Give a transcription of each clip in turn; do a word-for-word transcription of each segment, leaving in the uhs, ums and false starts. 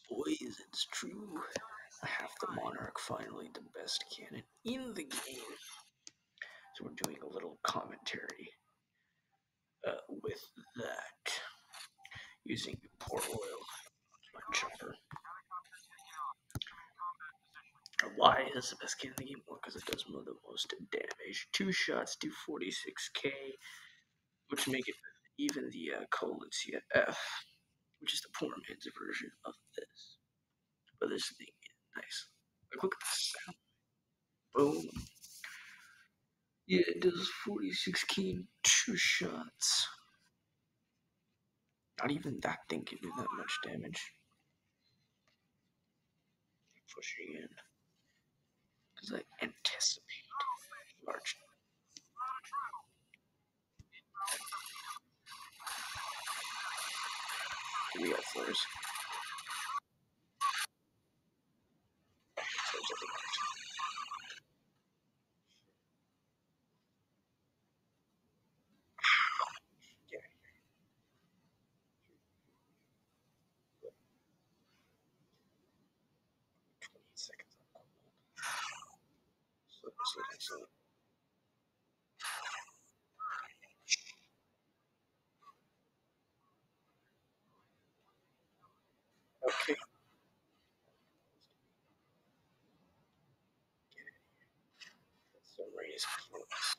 boys, it's true. I have the Monarch, finally the best cannon in the game. So we're doing a little commentary uh, with that, using port oil, my chopper. Why is the best cannon in the game? Well, because it does the most damage. Two shots do forty-six K, which make it even the uh, colon C F, which is the poor man's version of this. But this thing is nice. Like, look at the sound. Boom. Yeah, it does forty-six K in two shots. Not even that thing can do that much damage. Pushing in. Because I anticipate large. Wheel floors. twenty seconds on so, so, so. Okay. So raise performance.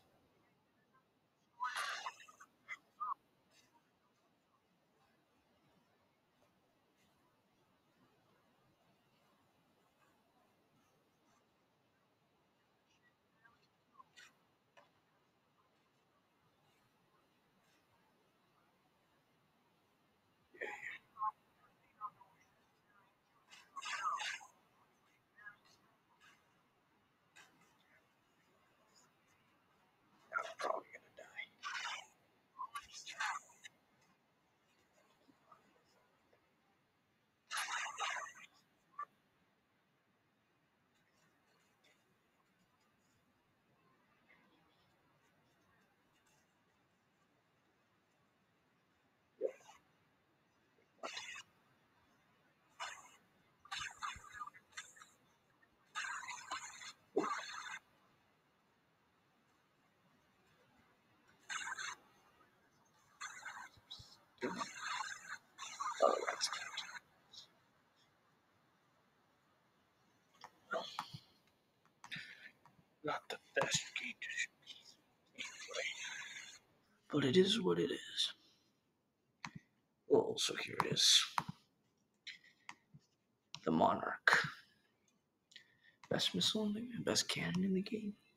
I'm probably gonna die. Oh, that's well, not the best game to play, but it is what it is. Well, so here it is. The Monarch. Best missile in the game, best cannon in the game.